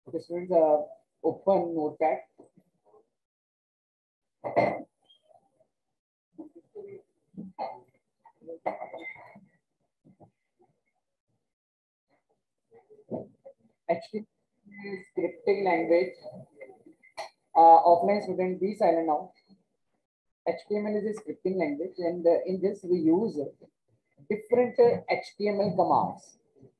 Okay, students, open Notepad. HTML scripting language. Offline student, be silent now. HTML is a scripting language, and in this we use different HTML commands.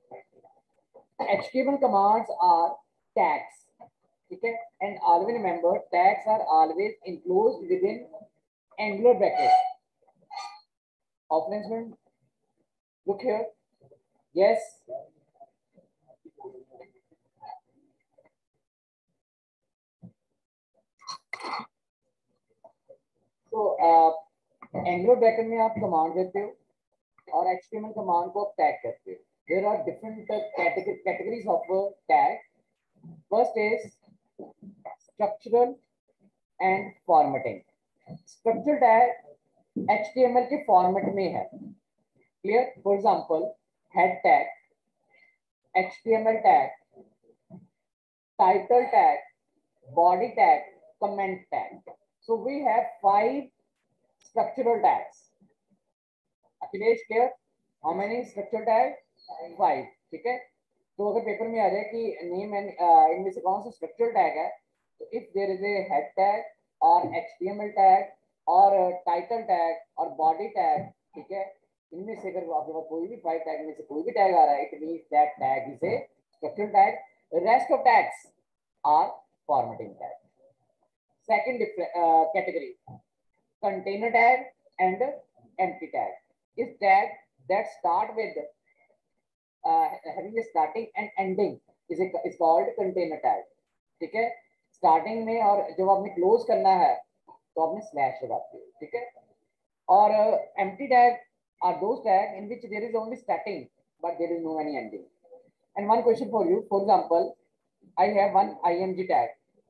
HTML commands are tags. Okay, and always remember tags are always enclosed within angular bracket. Offline student, look here. Yes. So angular bracket में आप command देते हो और HTML command को आप tag करते हो. There are different categories of tag. First is structural and formatting. Structural tag HTML के फॉर्मेट में है. Clear? For example, head tag, HTML tag, title tag, body tag, comment tag. So we have 5 structural tags. Akhilesh, clear? How many structural tags? 5. ठीक है. तो अगर paper में आ जाए कि नेम एंड इनमें से कौन सा स्ट्रक्चरल टैग है, तो if there is a head tag और HTML टैग और टाइटल टैग और बॉडी टैग, ठीक है, इनमें से अगर आपके पास कोई भी 5 टैग में से कोई भी टैग आ रहा है, it means that tag is a structural tag. Rest of tags are formatting tag. Second category, container tag and empty tag. Is tag that start with having a starting and ending is called container tag. ठीक है. Starting में और जब आपने close करना है तो आपने स्लैश लगाते हो. ठीक है. और empty tag are those tag in which there is only starting but there is no any ending. And one question for you. For example, I have one img tag.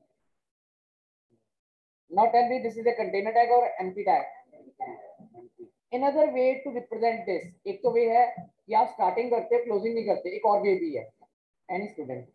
Now tell me, this is a container tag or empty tag? Another way to represent this, एक तो वे है कि आप starting करते हैं closing नहीं करते, एक और वे भी है. Any student?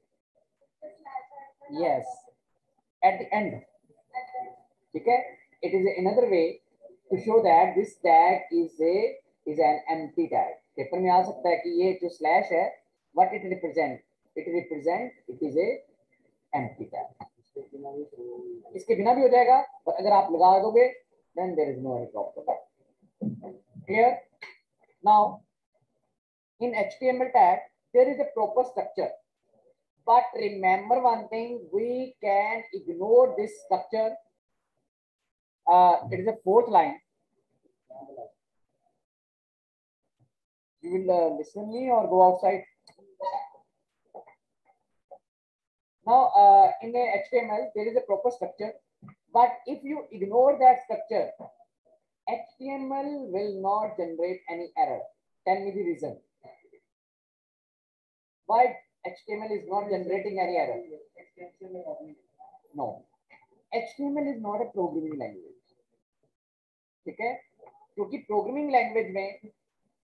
Yes, at the end. ठीक है. It is another way to show that this tag is an empty tag. Paper में आ सकता है कि ये जो स्लैश है, what it represent? It is a empty tag. इसके बिना भी हो जाएगा, पर अगर आप लगा दोगे then there is no any problem. Clear? Now in HTML tag there is a proper structure, but remember one thing, we can ignore this structure. It is a 4th line. You will listen me or go outside. Now in a HTML there is a proper structure, but if you ignore that structure, HTML will not generate any error. Tell me the reason why HTML is not generating any error. No, HTML is not a programming language. ठीक है. क्योंकि programming language में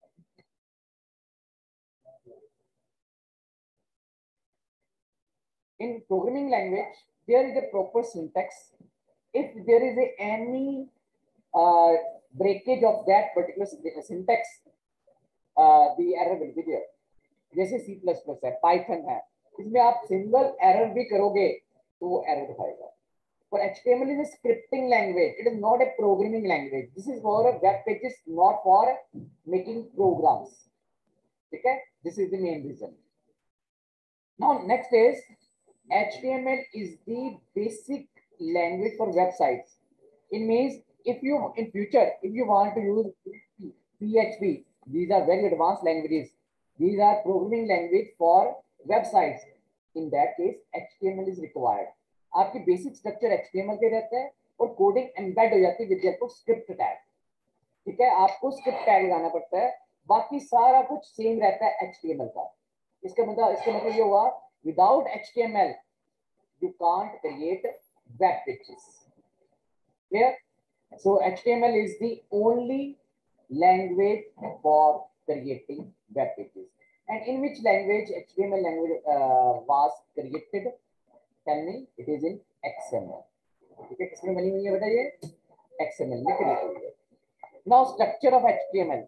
in programming language there is a proper syntax. If there is any breakage of that particular syntax, the error will be there. जैसे C++ है, Python है, इसमें आप single error भी करोगे तो वो एरर दिखाएगा. For HTML is a scripting language. It is not a programming language. This is for web pages, not for making programs. Okay? This is the main reason. Now next is HTML is the basic language for websites. It means if you in future if you want to use PHP, these are very advanced languages. These are programming language for websites. In that case, HTML is required. आपकी basic structure HTML के रहता है और coding embed हो जाती है with help of script tag. ठीक है. आपको स्क्रिप्ट टैग लगाना पड़ता है, बाकी सारा कुछ सेम रहता है HTML का. इसका मतलब ये हुआ, without HTML you can't create web pages. Clear? So HTML is the only language for creating web pages. And in which language HTML language was created? Tell me, it is in XML. ठीक है, किसमें बनी हुई है बेटा? ये XML में create हुई है. Now structure of HTML.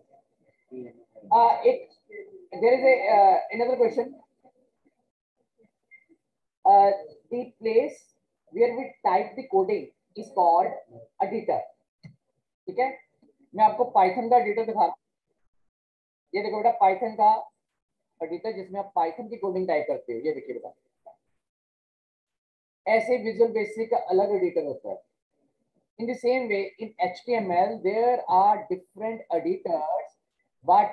There is another question. The place where we type the coding is called editor. ठीक है, मैं आपको पाइथन का एडिटर दिखा रहा हूँ. ये देखो बेटा, पाइथन का एडिटर जिसमें आप पाइथन की कोडिंग टाइप करते हो. ये देखिए बेटा, ऐसे विजुअल बेसिक का अलग एडिटर होता है. In the same way, in HTML, there are different editors, but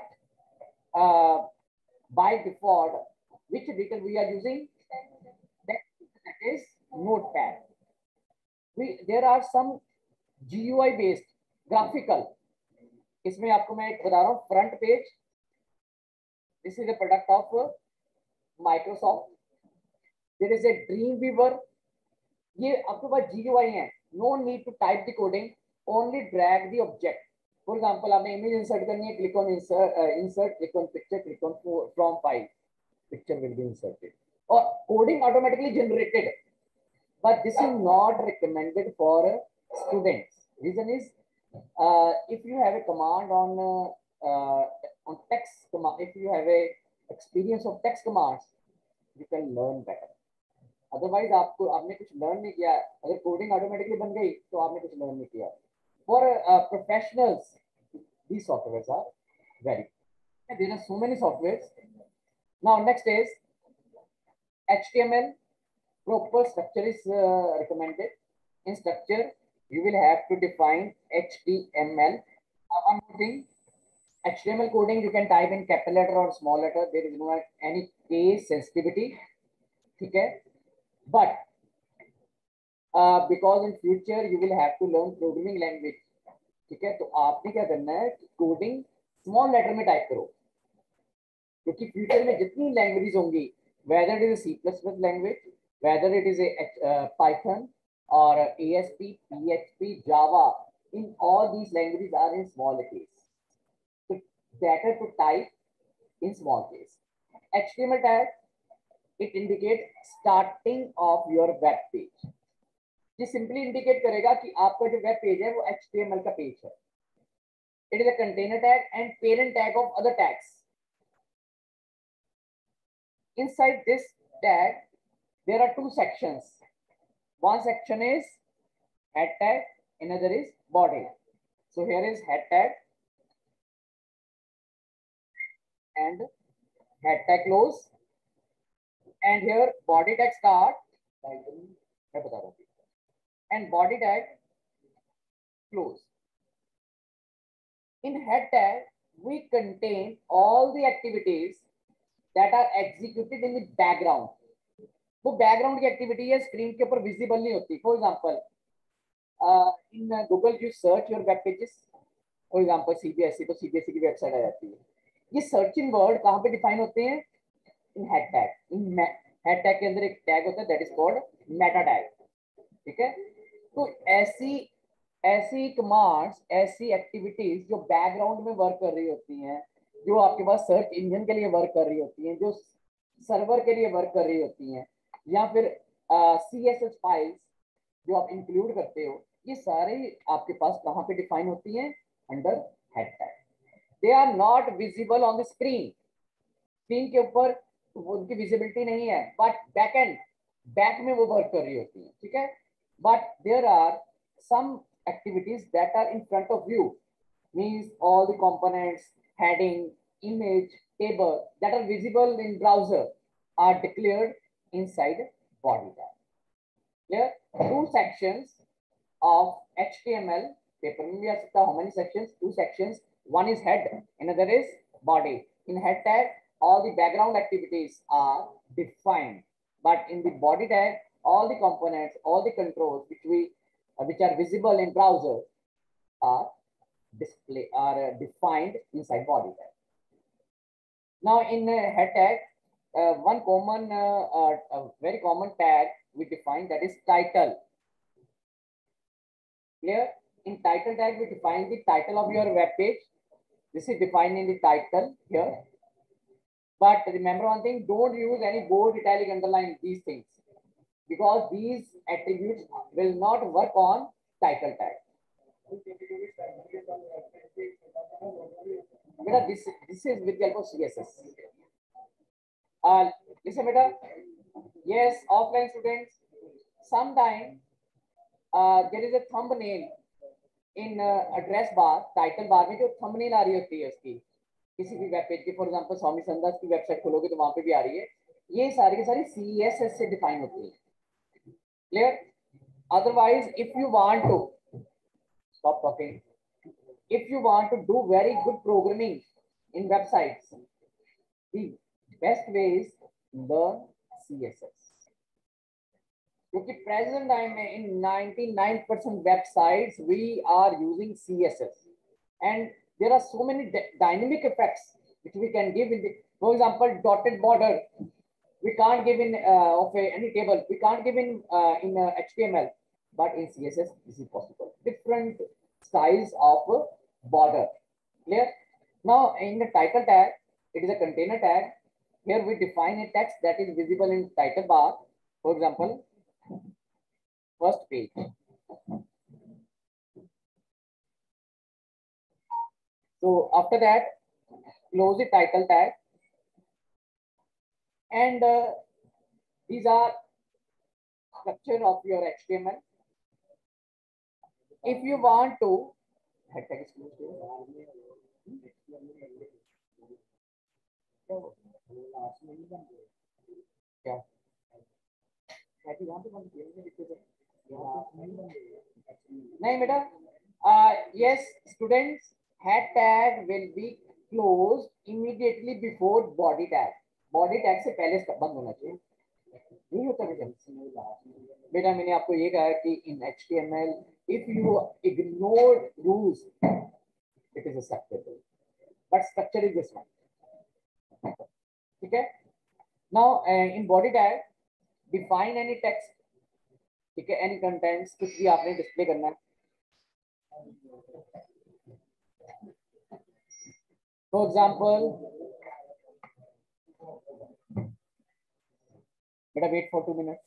by default, which editor we are using? That is Notepad. There are some GUI based graphical. इसमें आपको मैं एक बता रहा हूँ, front page. This is a product of Microsoft. There is a dream weaver. ये आपके पास GUI है. No need to type the coding, only drag the object. For example, आपने इमेज इंसर्ट करनी है, click on insert, click on picture, click on from file, picture will be inserted और coding automatically generated. But this is not recommended for students. Reason is, if you have a command on text command, if you have a experience of text commands, you can learn better. Otherwise, आपने कुछ learn नहीं किया. अगर coding automatically बन गई तो आपने कुछ learn नहीं किया. For professionals, these softwares are very. There are so many softwares. Now next is HTML. Proper structure is recommended. In structure, you will have to define HTML. One more thing, HTML coding you can type in capital letter or small letter. There is no any case sensitivity. Okay, but because in future you will have to learn programming language. ठीक है, तो आपने क्या करना है, coding small letter में type करो, क्योंकि फ्यूचर में जितनी लैंग्वेज होंगी, whether it is C++ language, whether it is a Python or ASP, PHP, Java, in all these languages are in small case. So better to type in small case. HTML tag, it indicates starting of your web page. ये simply indicate करेगा कि आपका जो web page है वो HTML का page है. It is a container tag and parent tag of other tags. Inside this tag, there are two sections. One section is head tag, another is body. So here is head tag and head tag close, and here body tag start and body tag close. In head tag, we contain all the activities that are executed in the background. वो background की activity है, screen के ऊपर visible नहीं होती. For example, in Google you search your web pages. For example CBSE, तो CBSE की website आ जाती है. ये सर्चिंग वर्ड कहाँ पे डिफाइन होते हैं? In head tag. In head tag के अंदर एक टैग होता है, that is called meta tag. ठीक है, तो ऐसी कमांड्स, ऐसी एक्टिविटीज जो बैकग्राउंड में वर्क कर रही होती हैं, जो आपके पास सर्च इंजन के लिए वर्क कर रही होती हैं, जो सर्वर के लिए वर्क कर रही होती हैं, या फिर CSS फाइल्स जो आप इंक्लूड करते हो, ये सारे आपके पास कहाँ पे डिफाइन होती हैं? Under head tag. They are not visible on the screen. Screen के ऊपर उनकी विजिबिलिटी नहीं है, बट बैक में वो वर्क कर रही होती है. ठीक है, but there are some activities that are in front of you, means all the components, heading, image, table that are visible in browser are declared inside body tag. There are two sections of HTML. Paper में भी आ सकता है. How many sections? Two sections. One is head, another is body. In head tag, all the background activities are defined, but in the body tag, all the components, all the controls which are visible in browser are defined inside body tag. Now in head tag, one common, very common tag we define, that is title. Here in title tag we define the title of your web page. This is defined in the title here. But remember one thing, don't use any bold, italic, underline, these things. because these attributes will not work on title tag. Beta, this is with the help of CSS. Listen, beta. Yes, offline students. Sometime there is a thumbnail in address bar, title bar में जो thumbnail आ रही होती है उसकी किसी भी web page की, for example Swami Sandas की वेबसाइट खोलोगे तो वहां पे भी आ रही है, ये सारी की सारी CSS से डिफाइन होती है. Clear? Otherwise, if you want to stop talking, if you want to do very good programming in websites, the best way is learn CSS. क्योंकि प्रेजेंट टाइम में in 99% websites we are using CSS, and there are so many dynamic effects which we can give in the, for example, dotted border we can't give in of any table, we can't give in HTML, but in CSS this is possible. Different styles of border. Clear? Now in the title tag, it is a container tag. Here we define a text that is visible in title bar. For example, first page. So after that, close the title tag, and these are structure of your HTML. If you want to, क्या नहीं बेटा, yes, students, head tag will be closed immediately before body tag. Body tag से पहले बंद होना चाहिए. नहीं होता बेटा, मैंने आपको ये कहा कि in HTML if you ignore rules it is acceptable, but structure is this one. ठीक है? Now in body tag define any text. ठीक है? Any contents, कुछ भी आपने डिस्प्ले करना है. For example, better wait for 2 minutes.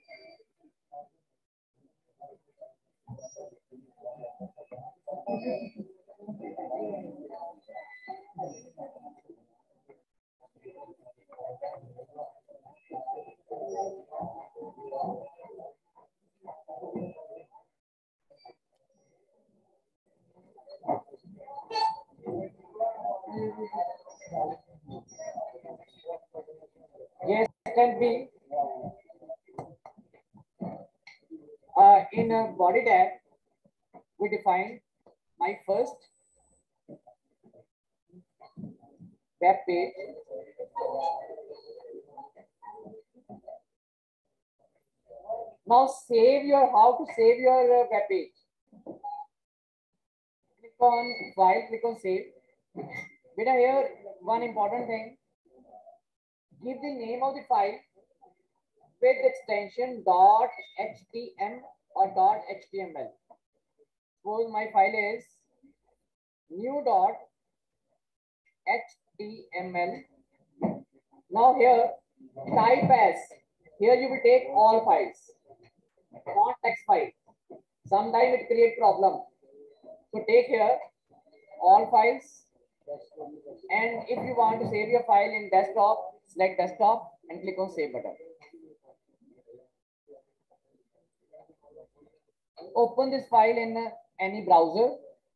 Yes, can be. In a body tag, we define my first web page. Now save your, how to save your web page. Click on file, click on save. Beta, here one important thing. Give the name of the file with extension .htm or .html. Suppose my file is new.html. Now here type as, here you will take all files, not text file. Sometimes it creates problem. So take here all files, and if you want to save your file in desktop, select desktop and click on save button. Open this file in any browser.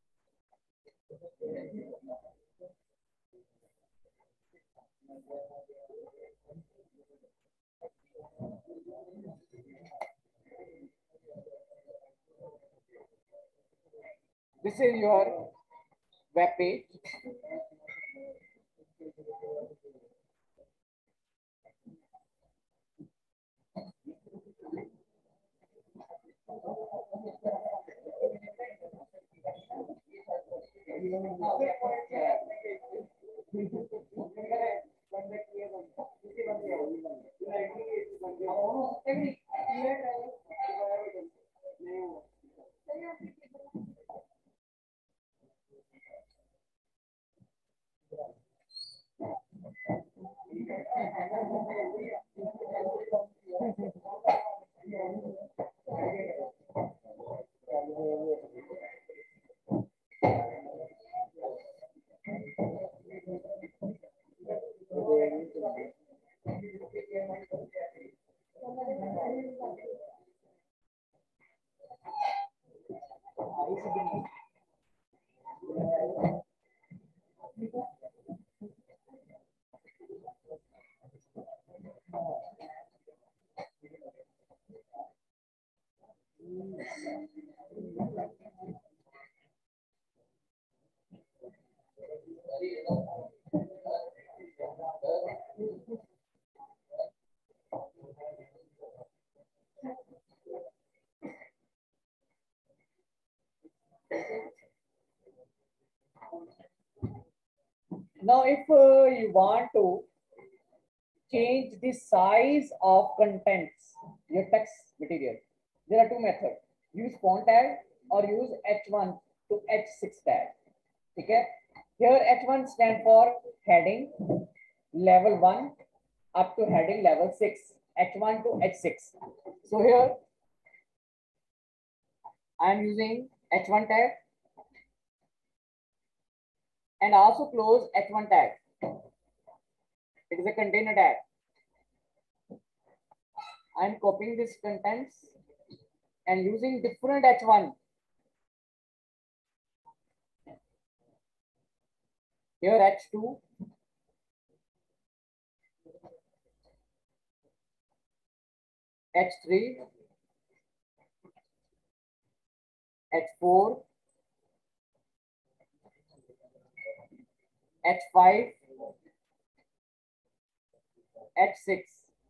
This is your web page. Now if you want to change the size of contents, your text material, there are two methods. Use font tag or use H1 to H6 tag. Okay? Here H1 stand for heading level 1 up to heading level 6. H1 to H6. So here I am using H1 tag and also close H1 tag. It is a container tag. I am copying this contents and using different H1. Here H2, H3, H4, H5, H6.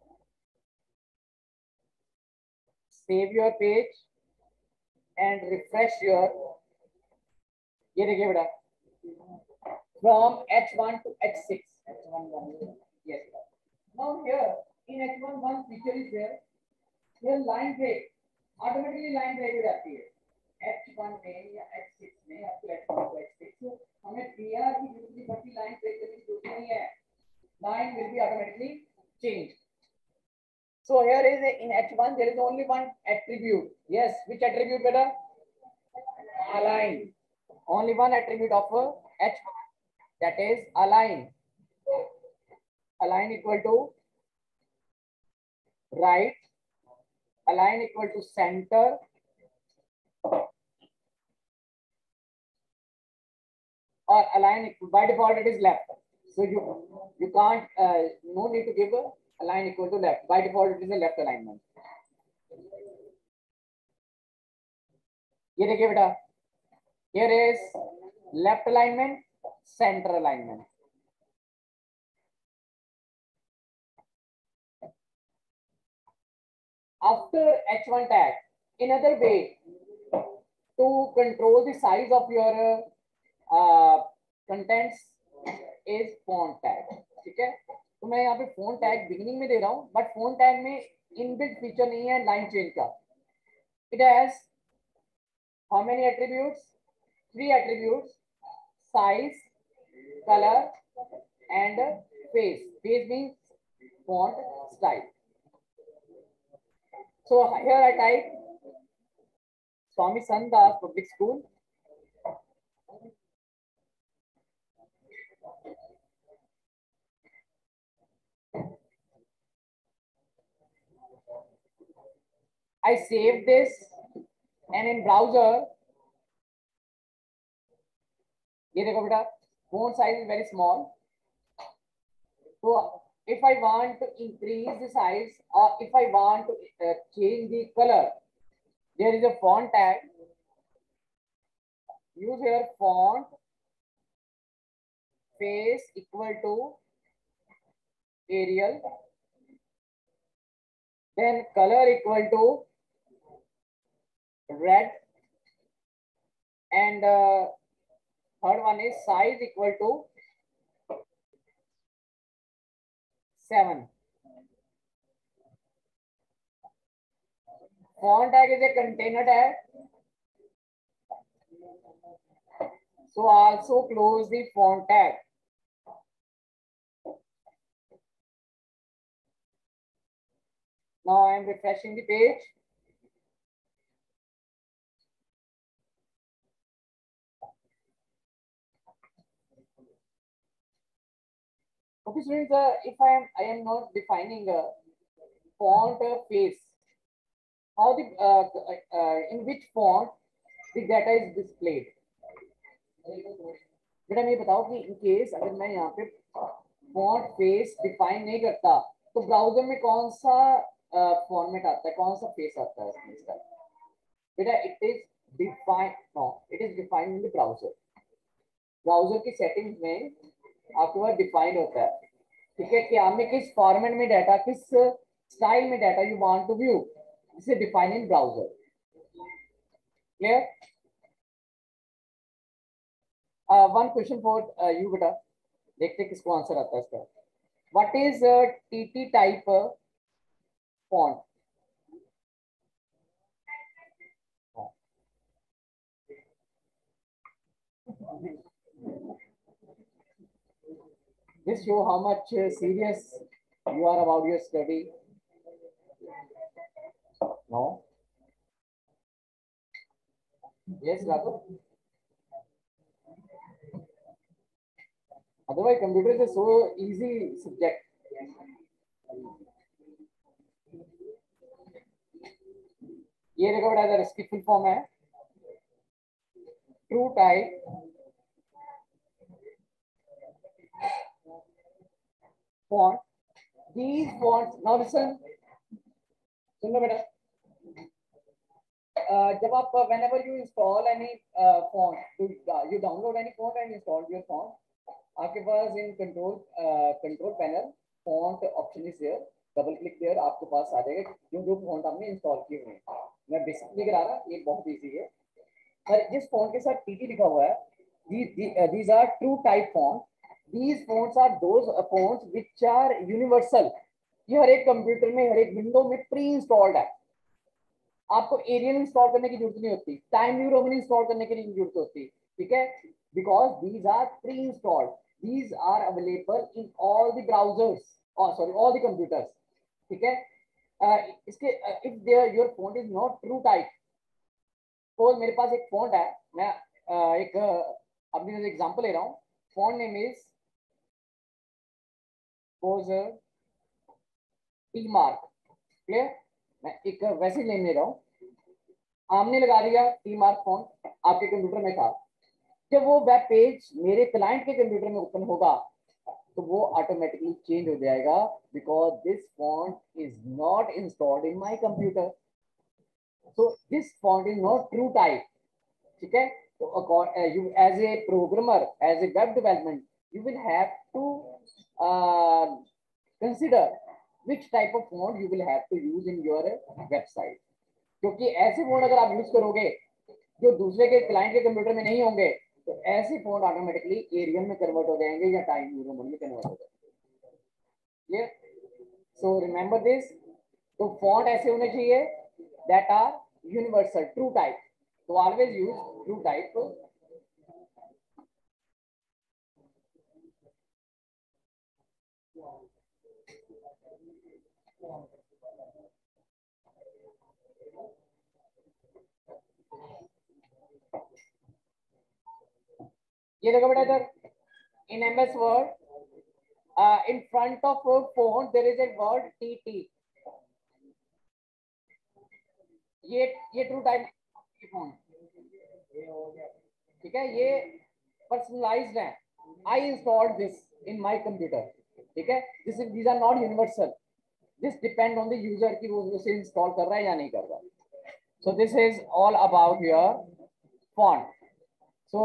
Save your page and refresh your, ये देखिए बेटा, from H1 to H6. H1, yes. Now here in H1 one feature is there. Here line break, automatically line break हो जाती है. H1 में या H6 में up to H1 to H6. So हमें PR की दूसरी बड़ी line break करने की जरूरत नहीं है. Line will be automatically changed. So here is in H1 there is only one attribute. Yes, which attribute better? Align. Only one attribute of H1, that is align. Align equal to right. Align equal to center. Or align equal, by default it is left. So you can't no need to give align equal to left. By default it is a left alignment. ये देखिए बेटा, here is left alignment, center alignment. After H1 tag, another way to control the size of your contents is font tag. ठीक है, तो मैं यहाँ पे font tag beginning में दे रहा हूँ, but font tag में inbuilt feature नहीं है line change का. It has how many attributes? 3 attributes: size, color, and face. Face means font style. So here I type Swami Sandas Public School. I save this, and in browser, ये देखो बेटा, font size is very small. So if I want to increase the size or if I want to change the color, there is a font tag. Use here font face equal to Arial, then color equal to red, and third one is size equal to 7. Font tag is a container tag. So also close the font tag. Now I am refreshing the page. Okay, students, if I am not defining a font face, how the in which font the data is displayed. बेटा मैं बताओ कि in case अगर मैं यहाँ पे font face define नहीं करता तो ब्राउजर में कौन सा फॉर्मेट आता है, कौन सा फेस आता है इसका? बेटा it is define, no it is defined in the browser. Browser की सेटिंग्स में आपके पास डिफाइन होता है, ठीक है, कि आपने किस फॉर्मेट में डाटा, किस स्टाइल में data you want to view, इसे define in browser. Clear? One question for you, beta. देखते किसको आंसर आता है इसका. What is TT type font? This show how much serious you are about your study. No. Yes, Raghav. Otherwise, computer is a so easy subject. ये देखो बेटा, इधर इसकी फुल फॉर्म है true type font. These fonts. Now listen. सुन लो बेटा. जब आप whenever you install any font, you download any font and install your font. आपके पास in control panel font option is there. Double click there आपके पास आ जाएगा जो फॉन्ट आपने इंस्टॉल किए हुए हैं. मैं बेसिक नहीं करा रहा, ये बहुत इजी है. पर जिस फॉन्ट के साथ टीटी लिखा हुआ है, these are true type font. These fonts are those fonts which are universal. ये हर एक कंप्यूटर में, हर एक विंडो में प्री इंस्टॉल्ड है. आपको एरियल इंस्टॉल करने की जरूरत नहीं होती, टाइम न्यू रोमन इंस्टॉल करने की जरूरत होती. ठीक है, because these are pre installed. These are available in all the browsers, sorry all the computers. ठीक है. इसके if there your font is not true type, तो मेरे पास एक फॉन्ट है, मैं एक अपनी एग्जांपल ले रहा हूँ. Font name is poser T mark. Clear. मैं एक वैसे नेम ले रहा हूँ. आमने लगा दिया टी मार्क फॉन्ट, आपके कंप्यूटर में था. जब वो वेब पेज मेरे क्लाइंट के कंप्यूटर में ओपन होगा तो वो ऑटोमेटिकली चेंज हो जाएगा, because this font is not installed in my computer. So this font is not true type. ठीक है. तो you as a programmer, as a web development, you will have to consider which type of font you will have to use in your website. क्योंकि ऐसे font अगर आप use करोगे जो दूसरे के क्लाइंट के कंप्यूटर में नहीं होंगे, तो ऐसे फॉन्ट ऑटोमेटिकली एरियल में कन्वर्ट हो जाएंगे या टाइम न्यू रोमन में कन्वर्ट हो जाएंगे. ये सो रिमेंबर दिस. तो फॉन्ट ऐसे होने चाहिए that are universal, true type. तो ऑलवेज यूज ट्रू टाइप. ये देखो बेटा, इधर in MS Word in front of a font there is a word TT. ये ट्रू टाइप की फॉन्ट. ठीक है. ये पर्सनलाइज्ड है. I installed this in my computer. ठीक है. these are not universal. This depend on the user कि वो उसे इंस्टॉल कर रहा है या नहीं कर रहा. So this is all about your font. So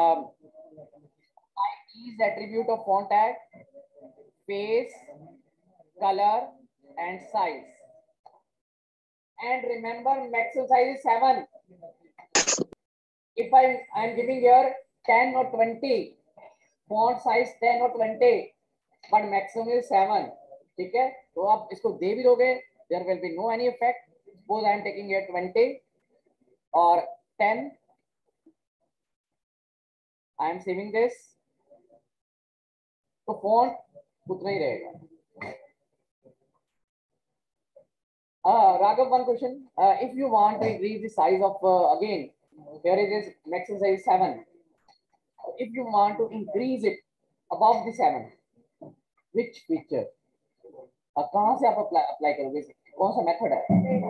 keys attribute of font tag: face, color and size. And remember, maximum size is 7. If I am giving here 10 or 20, font size 10 or 20, but maximum is 7. ठीक है. तो आप इसको दे भी दोगे, there will be no any effect. Suppose I am taking here 20 or 10. I am saving this. तो font उतना ही रहेगा. Raghav, one question. If you want to increase the size of again, here it is maximum size 7. If you want to increase it above the 7, which feature? कहाँ से आप apply करोगे? कौन सा method है?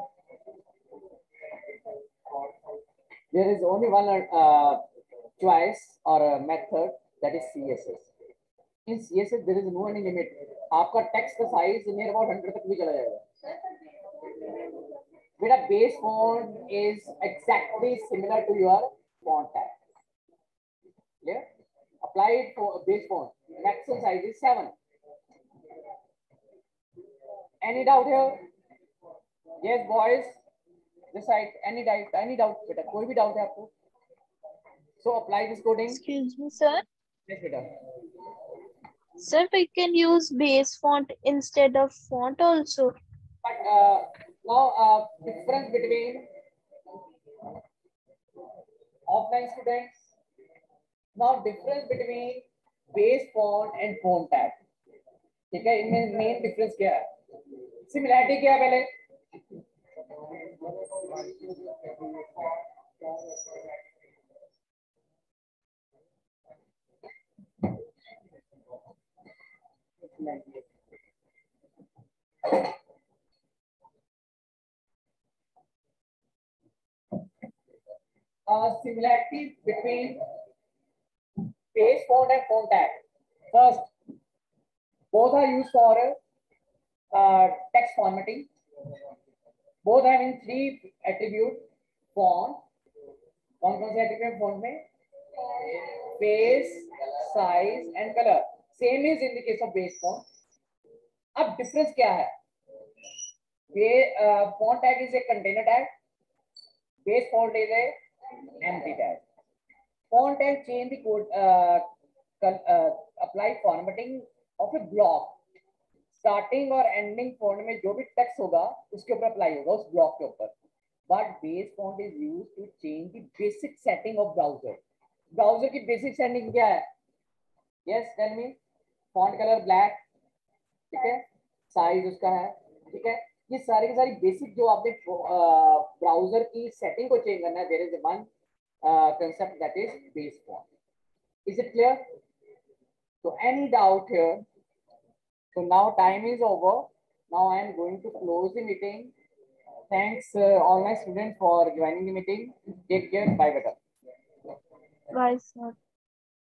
There is only one choice or a method, that is CSS. In CSS there is no any limit. आपका text का size near about 100 तक भी चला जाएगा. Beta base font is exactly similar to your font tag. Clear? Apply it for base font. Maximum size is 7. Any doubt here? Yes, boys. This side. Any doubt? Beta, कोई भी doubt है आपको? So apply this coding. Excuse me, sir. Yes, beta. Sir, we can use base font instead of font also. But now difference between offline students. Now difference between base font and font tag. ठीक है, इनमें main difference क्या है? Similarity क्या है पहले? Similarity between base font and font tag. First, both are used for text formatting. Both have in three attribute: font. कौन से attribute font में? Face, size and color. Same is in the case of base font. अब difference क्या है? ये font tag is a container tag. Base font is a empty tag. Font tag change the code, apply formatting of a block. Starting और ending font में जो भी text होगा उसके ऊपर अप्लाई होगा उस ब्लॉक के ऊपर. But base font is used to change the basic setting of browser. Browser की बेसिक सेटिंग क्या है? Yes tell me. Font colour black, ठीक है, साइज उसका है, ठीक है. ये सारी की सारी बेसिक जो आपने ब्राउजर की सेटिंग को चेंज करना है, there is one concept that is base font. Is it clear? So any doubt here? So now time is over. Now I am going to close the meeting. Thanks all my students for joining the meeting. Take care. Bye bye. Bye, sir.